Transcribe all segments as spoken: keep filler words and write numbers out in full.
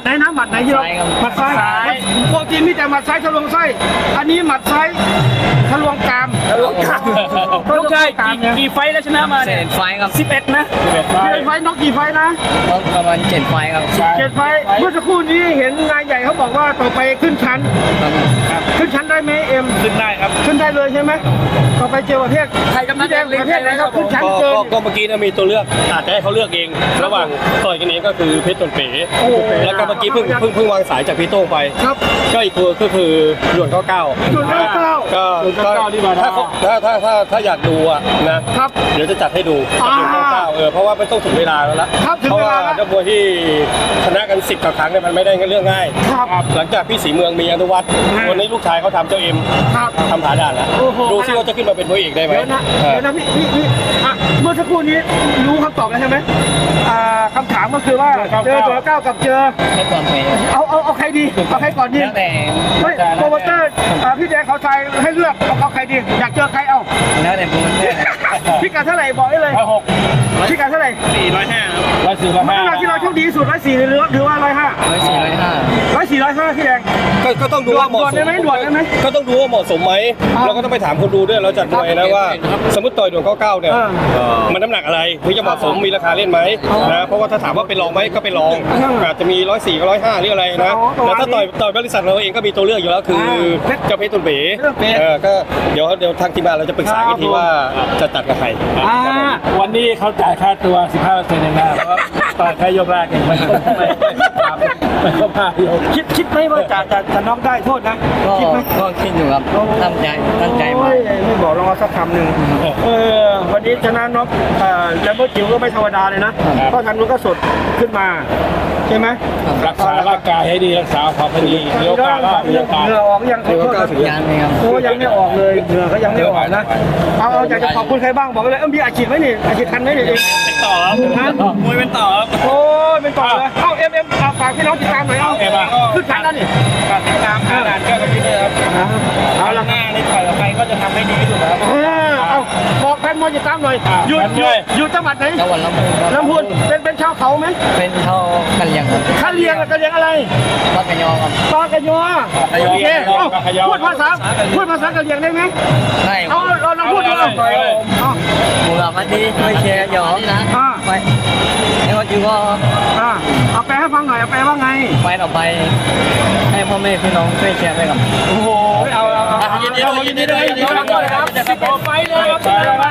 นะหมัดไหนที่เราหมัดซ้ายปกติมีแต่หมัดซ้ายทะลวงไส้อันนี้หมัดซ้ายทะลวงกรามทะลวงกรามลูกชายกี่ไฟแล้วชนะมาเนี่ยไฟครับสิบเอ็ดนะสิบเอ็ดไฟน็อกกี่ไฟนะน็อกประมาณเจ็ดไฟครับเจ็ดไฟเมื่อสักครู่นี้เห็นนายใหญ่เขาบอกว่าต่อไปขึ้นชั้นขึ้นชั้นได้ไหมเอ็มขึ้นได้ครับขึ้นได้เลยใช่ไหมต่อไปเจอประเภทไทยกับนักแดงประเภทไหนครับขึ้นชั้นเจอก็เมื่อกี้นะมีตัวเลือกอาจจะให้เขาเลือกเองระหว่างต่อยกันเองก็คือเพชรตนเป๋แล้วก็เมื่อกี้เพิ่งเพิ่งเพิ่งวางสายจากพี่โต้งไปก็อีกตัวก็คือหยวนเก้าเก้าหยวนเก้าเก้าก็ถ้าถ้าถ้าถ้าถ้าอยากดูอ่ะนะครับเดี๋ยวจะจัดให้ดูหยวนเก้าเก้าเออเพราะว่าไม่ต้องถึงเวลาแล้วละเพราะว่านักมวยที่ชนะกันสิบกว่าครั้งเนี่ยมันไม่ได้เรื่องง่ายหลังจากพี่ศรีเมืองมีอนุวัฒน์วันนี้ลูกชายเขาทำเจ้าเอ็มทำผาด่านแล้วดูซิว่าจะขึ้นมาเป็นมวยเอกได้ไหมเดี๋ยวนะเดี๋ยวนะพี่พี่พี่เมื่อสักครู่นี้รู้คำตอบแล้วใช่ไหมคำถามก็คือว่าเจอตัวเก้ากับเจอเอาเอาเอาใครดีเอาใครก่อนดีไม่โปรโมเตอร์พี่แดงเขาทายให้เลือกเอาใครดีอยากเจอใครเอาแล้วแต่โปรโมเตอร์พี่การเท่าไหร่บอกได้เลยร้อยหกพี่การเท่าไหร่สี่ร้อยห้าร้อยสี่ร้อยห้าเวลาที่เราโชคดีสุดร้อยสี่หรือหรือว่าร้อยห้าร้อยสี่ร้อยห้าร้อยสี่ร้อยห้าพี่แดงก็ต้องดูว่าเหมาะสมไหมด่วนได้ไหมก็ต้องดูว่าเหมาะสมไหมเราก็ต้องไปถามคนดูด้วยเราจัดมวยนะว่าสมมติต่อยหยวนเก้าเก้าเนี่ยมันน้ำหนักอะไรถึงจะเหมาะสมมีราคาเล่นไหมนะเพราะว่าถ้าถามว่าเป็นรองไหมก็เป็นรองอาจจะมีร้อยสี่ร้อยห้าหรืออะไรนะแต่ถ้าต่อยต่อยบริษัทเราเองก็มีตัวเลือกอยู่แล้วคือเจ้าเพชรตุนเป๋เออก็เดี๋ยวเดี๋ยวทางทีมงานเราจะปรึกษากันทีว่าจะจัดกับใครวันนี้เขาจ่ายค่าตัว สิบห้าเปอร์เซ็นต์ เองนะเพราะว่าต่อยแค่ยกแรกเองไม่ไม่ไม่ก็พาโยกคิดคิดไหมว่าจะจะจะน็อกได้โทษนะคิดไหมก็คิดอยู่ครับตั้งใจตั้งใจมาไม่บอกลองเอาสักคำหนึ่งเออวันนี้ชนะน็อกแล้วเมื่อจิ๋วก็ไม่ธรรมดาเลยนะเพราะทางนู้นก็สดขึ้นมาใช่ไหมรักษาร่างกายให้ดีรักษาความดีเลี้ยวกาล่าเลี้ยวกาเหงื่อออกยังเขาก็ยังไม่ครับโอ้ยังไม่ออกเลยเหงื่อเขายังไม่ออกนะเอาเอาอยากจะขอบคุณใครบ้างบอกเลยเอ็มบีอาชีพไหมนี่อาชีพทันไหมนี่เองเป็นต่อครับมวยเป็นต่อครับโอ้เป็นต่อเลยเอาเอ็มเอ็มฝากพี่น้องติดตามหน่อยเอาขึ้นชั้นแล้วนี่ติดตามขนาดก็กับพี่เลยครับเอาละหน้าในต่อยกับใครก็จะทำให้ดีที่สุดครับเอาบอกแฟนมวยติดตามหน่อยอยู่อยู่จังหวัดไหนจังหวัดลำพูนลำพูนเป็นเป็นชาวเขาไหมเป็นชาวกะเหรี่ยงครับกะเหรี่ยงกะเหรี่ยงอะไรปากกะยอครับปากกะยอโอเคพูดภาษาพูดภาษากะเหรี่ยงได้ไหมได้เอาเราลองพูดดูบุราพันดีไม่แชร์ยอนะไปแล้วก็จูก็เอาแปลให้ฟังหน่อยเอาแปลว่าไงไปต่อไปให้พ่อแม่พี่น้องช่วยแชร์ไปกับโอ้โหเอาเอาเอายินดียินดีด้วยยินดีด้วยครับสิบเอ็ดไฟเลยครับ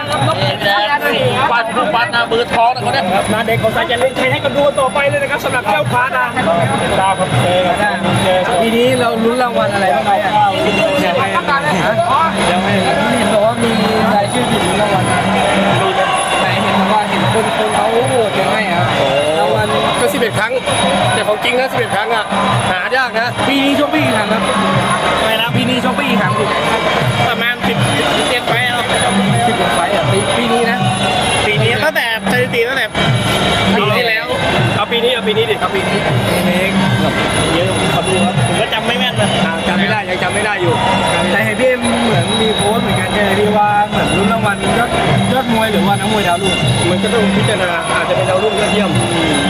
ปัดปัดหน้ามือท้องนะคนนี้นาเด็กของสายยันเล่นใช้ให้กันดูต่อไปเลยนะครับสำหรับเจ้าพานาตาครับเจปีนี้เราลุ้นรางวัลอะไรบ้างไหมอ่ะยังไม่ยังไม่เห็นบอกว่ามีรายชื่อถึงรางวัลไหนเห็นบอกว่าเห็นคนคนเขาโหวตยังไงอ่ะรางวัลก็สิบเอ็ดครั้งแต่ของจริงนะสิบเอ็ดครั้งอ่ะหายากนะปีนี้ชกปีกี่ครั้งครับอะไรนะปีนี้ชกปีกี่ครั้งประมาณสิบเจ็ดไฟเราสิบเจ็ดไฟอ่ะปีปีนี้นะปีนี้ตั้งแต่สถิติตั้งแต่ปีที่แล้วเอาปีนี้เอาปีนี้ดิเอาปีนี้เองเยอะเขาดูครับผมก็จำไม่แม่นนะจำไม่ได้ยังจำไม่ได้อยู่แต่เห็นพี่เอ็มเหมือนมีโพสต์เหมือนกันเลยที่ว่าเหมือนรุ่นรางวัลยอดยอดมวยหรือว่านักมวยดาวรุ่งมันก็ต้องพิจารณาอาจจะเป็นดาวรุ่งยอดเยี่ยม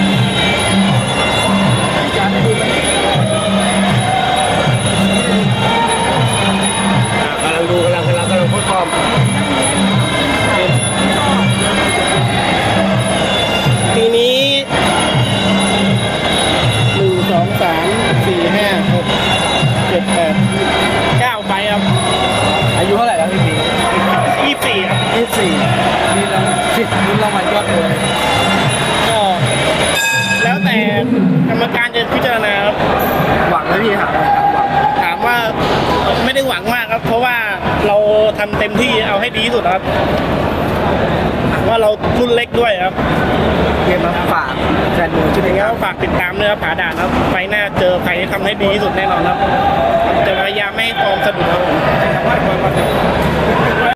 กำลังดูกำลังกำลังกำลังทดสอบปีนี้หนึ่งสองสามสี่ห้าหกเจ็ดแปดเก้าใบครับอายุเท่าไหร่แล้วพี่ปียี่สิบสี่ยี่สิบสี่มีรางสิบมีรางวัลยอดมวยก็แล้วแต่กรรมการจะพิจารณาครับหวังไหมพี่ถามหวังถามว่าไม่ได้หวังมากครับเพราะว่าเราทำเต็มที่เอาให้ดีที่สุดครับว่าเรารุ่นเล็กด้วยครับเกมมาฝากแฟนมวยชุดนี้ครับฝากติดตามเนื้อผาด่านครับไฟหน้าเจอใครทำให้ดีที่สุดแน่นอนครับจะพยายามไม่ให้ฟอร์มสะดุดครับผม